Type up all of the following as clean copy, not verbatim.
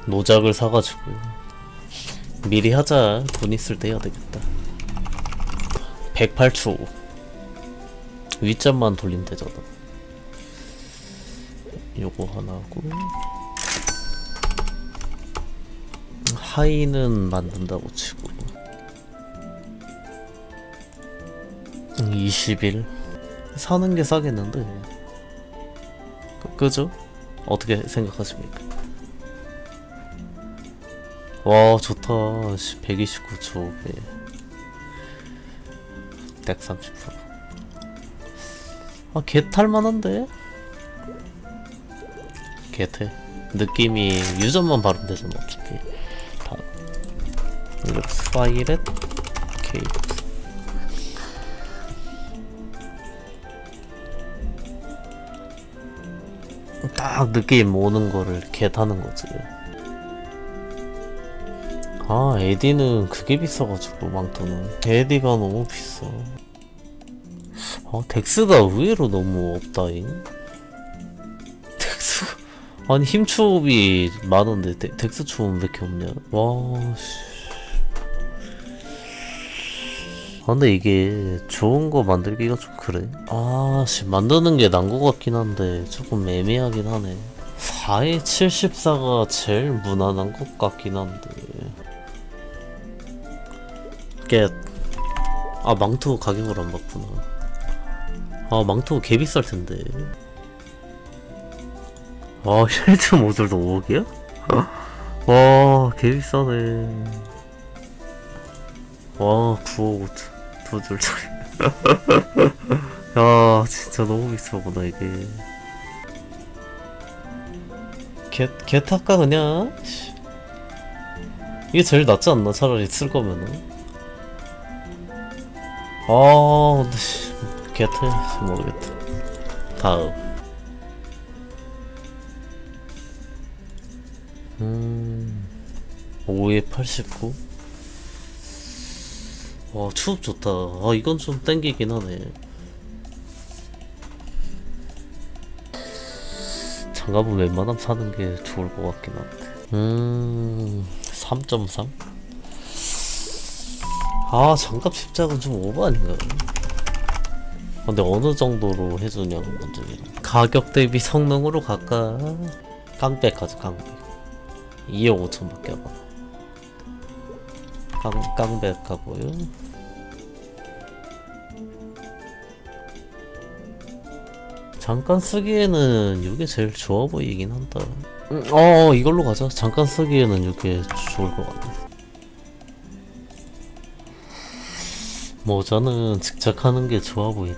노작을 사가지고 미리 하자. 돈 있을 때 해야 되겠다. 108초 윗점만 돌리면 되잖아. 요거 하나 하고 하이는 만든다고 치고 20일 사는 게 싸겠는데 그죠? 어떻게 생각하십니까? 와 좋다. 129초 130%. 아 개탈만한데? 개태 느낌이 유전만 바르면 되잖아 어차피. 다 룩스 파이렛 케이프 딱 느낌 오는 거를 개타는 거지. 아 에디는 그게 비싸가지고 망토는 에디가 너무 비싸. 아 덱스가 의외로 너무 없다잉. 덱스 아니 힘 초업이 많은데 덱스 초업 왜 이렇게 없냐. 와씨. 아 근데 이게 좋은 거 만들기가 좀 그래. 아씨 만드는 게 난 거 같긴 한데 조금 애매하긴 하네. 4에 74가 제일 무난한 것 같긴 한데. 이게 아 망토 가격을 안 봤구나. 아 망토 개 비쌀 텐데. 아 힐드 모듈도 5억이야? 와 개 비싸네. 와 9억 2줄짜리. 야 진짜 너무 비싸구나 이게. 개 탈까 그냥? 이게 제일 낫지 않나 차라리 쓸 거면은. 아 근데 개태 모르겠다. 다음 5에 89. 와 추업 좋다. 아 이건 좀 땡기긴 하네. 장갑은 웬만하면 사는 게 좋을 것 같긴 한데. 3.3? 아 장갑 십작은 좀 오버 아닌가요? 근데 어느 정도로 해주냐가 문제긴. 가격 대비 성능으로 갈까? 깡백 가자 깡백. 2억 5천 밖에 안 받아. 깡백 가고요. 잠깐 쓰기에는 이게 제일 좋아 보이긴 한다. 이걸로 가자. 잠깐 쓰기에는 이게 좋을 것 같아. 모자는 직작하는 게 좋아 보이네.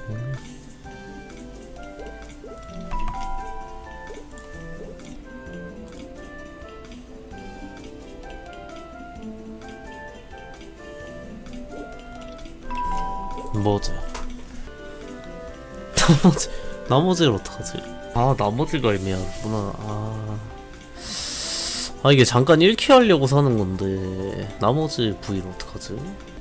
모자. 나머지를 어떡하지? 아 나머지가 애매하구나. 아 이게 잠깐 1키 하려고 사는 건데 나머지 부위를 어떡하지?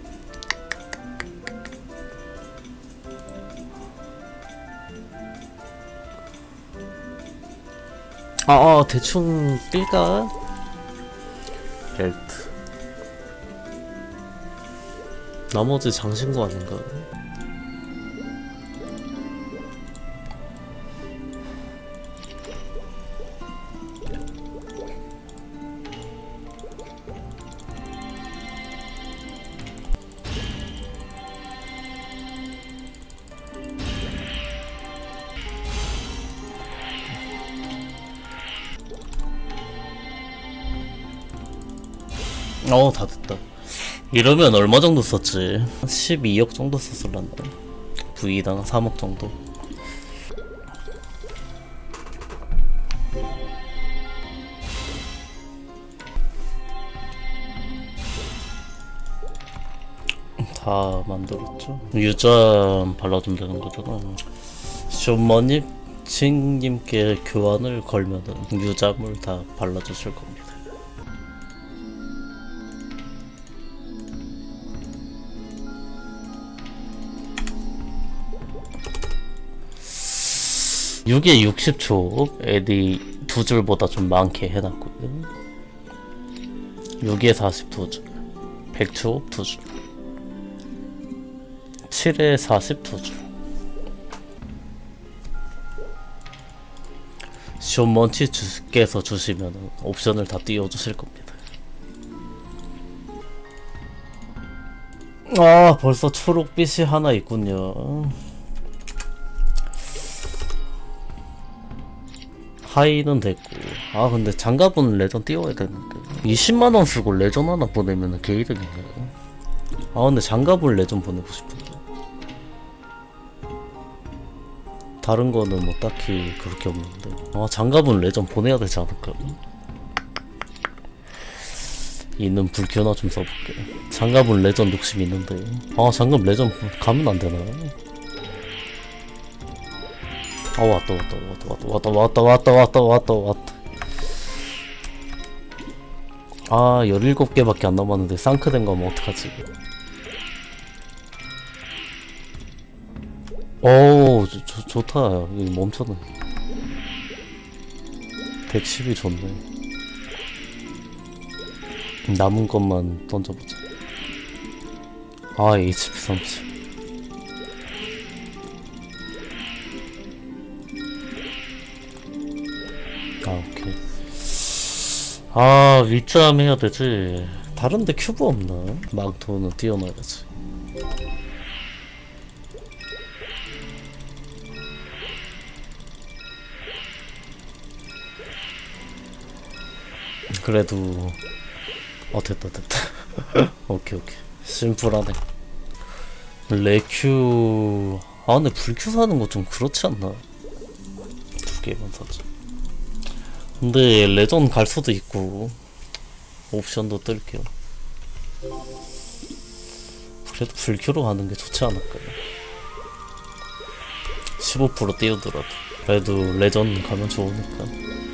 대충 삘까? 벨트 나머지 장신구 아닌가? 다 됐다. 이러면 얼마 정도 썼지? 12억 정도 썼을란다. V당 3억 정도. 다 만들었죠. 유전 발라주면 되는 거잖아. 쇼머님 칭님께 교환을 걸면은 유자물 다 발라주실 겁니다. 이게 60초 에디 두 줄보다 좀 많게 해놨거든. 6에 40 2줄 100초 2줄 7에 40 2줄 쇼먼치께서 주시면 옵션을 다 띄워주실 겁니다. 아 벌써 초록빛이 하나 있군요. 하이는 됐고 아 근데 장갑은 레전 띄워야 되는데 20만원 쓰고 레전 하나 보내면 개이득인가요? 아 근데 장갑을 레전 보내고 싶은데 다른 거는 뭐 딱히 그렇게 없는데 아 장갑은 레전 보내야 되지 않을까? 있는 불켜나 좀 써볼게. 장갑은 레전 욕심 있는데 아 장갑 레전 가면 안 되나? 아 왔다. 아 17개밖에 안 남았는데 상크된 거 하면 어떡하지? 어우 좋다. 여기 멈춰네. 110이 좋네. 남은 것만 던져보자. 아 HP 30. 아 오케이. 아 윗잠 해야 되지. 다른데 큐브 없나? 망토는 띄워놔야지. 그래도 됐다 오케이 심플하네. 레큐 아 근데 불큐 사는 거 좀 그렇지 않나? 2개만 사자. 근데 레전 갈 수도 있고 옵션도 뜰게요. 그래도 불큐로 가는 게 좋지 않을까요? 15% 띄우더라도 그래도 레전 가면 좋으니까.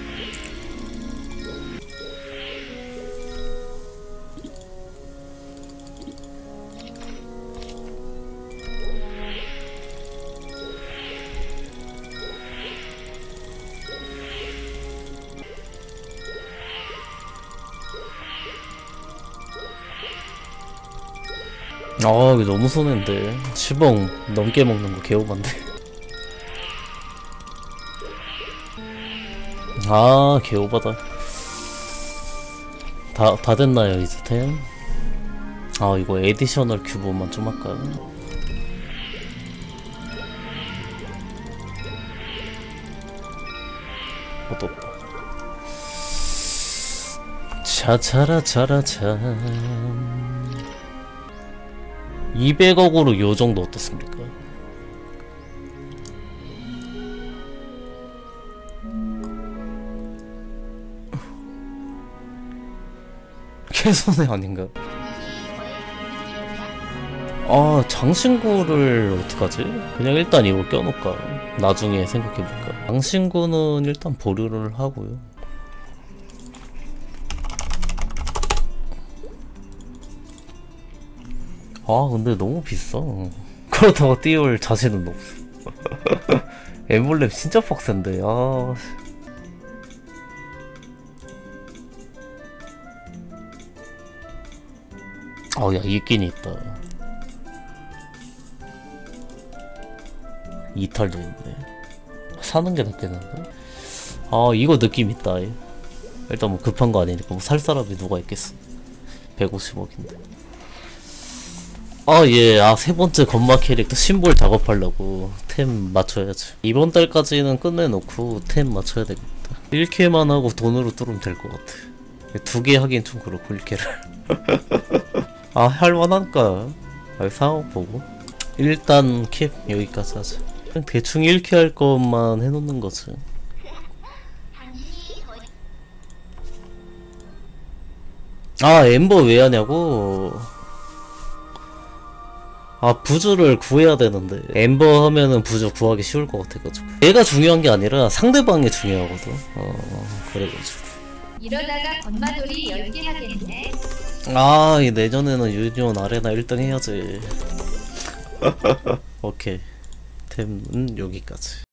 아 이거 너무 손해인데 10억 넘게 먹는 거 개오반데. 아 개오바다. 다 됐나요 이제 템? 아 이거 에디셔널 큐브만 좀 할까요? 없다. 차차라차라차 200억으로 요정도 어떻습니까? 개손해 아닌가? 아 장신구를 어떡하지? 그냥 일단 이거 껴놓을까? 나중에 생각해볼까? 장신구는 일단 보류를 하고요. 아 근데 너무 비싸. 그렇다고 띄울 자신은 없어. 엠블렘 진짜 빡센데. 야 있긴 있다. 이탈도 있네. 사는 게 낫겠는데? 이거 느낌 있다. 일단 뭐 급한 거 아니니까 뭐 살 사람이 누가 있겠어. 150억인데. 세 번째 건마 캐릭터 심볼 작업하려고 템 맞춰야지. 이번 달까지는 끝내놓고 템 맞춰야 되겠다. 1캐만 하고 돈으로 뚫으면 될 것 같아. 2개 하긴 좀 그렇고 1캐를. 할만한가? 상황 보고 일단 캡 여기까지 하자. 그냥 대충 1캐 할 것만 해놓는 거지. 엠버 왜 하냐고? 부주를 구해야 되는데 엠버 하면은 부주 구하기 쉬울 것 같아가지고. 얘가 중요한 게 아니라 상대방이 중요하거든. 그래가지고 이러다가 건마돌이 10개 하겠네. 내년에는 유니온 아레나 1등 해야지. 오케이 템은 여기까지.